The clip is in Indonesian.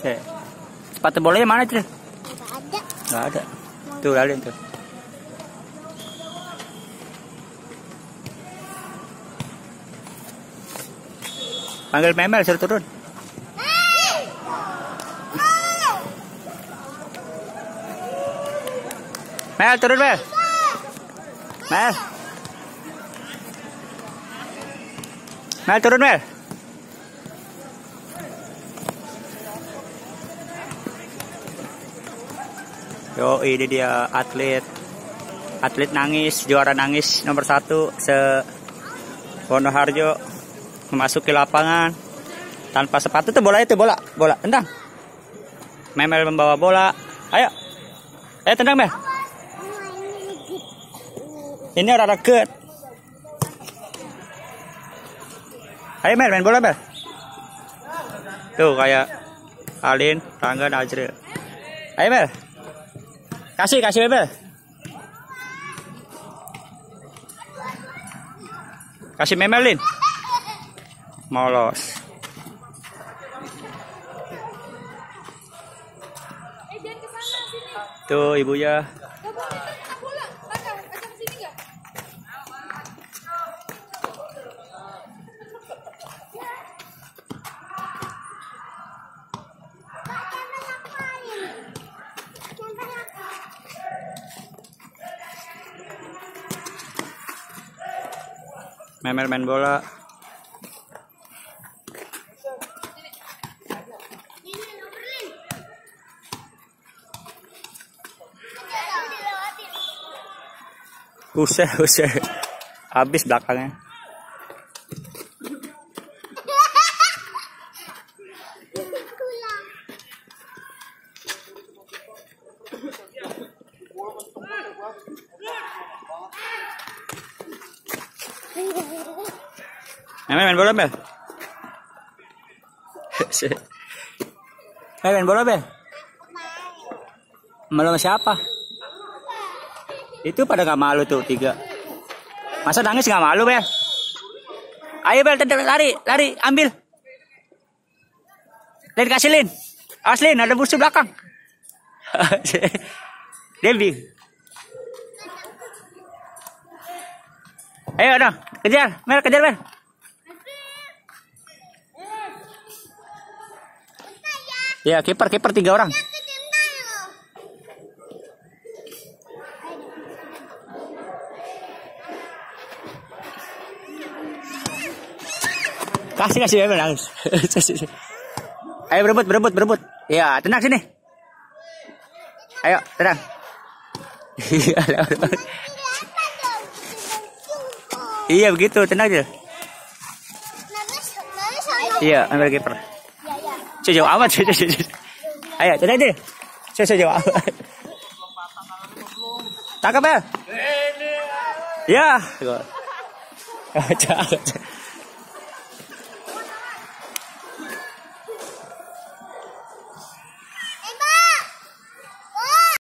Sepatu bolanya mana tuh? Nggak ada. Nggak ada. Tuh Lalin tuh. Panggil Memel suruh turun. Mel turun Mel. Mel. Mel turun Mel. Yo, ini dia atlet nangis, juara nangis nomor 1 se Wonoharjo, memasuki lapangan tanpa sepatu. Tuh bola, itu bola tendang. Memel membawa bola, ayo tendang Mel. Ini orang deket. Ayo Mel, main bola Mel. Tuh kayak Alin, Rangga, Najril. Ayo Mel. Kasih Mel. Kasih Memelin. Molos. Tuh ibunya. Memel main bola. Usah. Habis belakangnya. Main bola Bel. Main bola Bel. Malu sama siapa? Itu pada nggak malu tuh 3. Masa nangis nggak malu Bel? Ayo Bel, lari, ambil. Lin kasih Lin. Awas Lin, ada musuh belakang. Debbie. Ayo dong, kejar Mel. Ya, kiper 3 orang. Kasih ya nangis. Ayo berebut. Ya, tenang sini. Ayo, tenang. Iya begitu, tenang aja. Iya, ambil kiper. Jauh amat. Ayo, tenang deh. Jauh amat. Tangkap ya. Ya.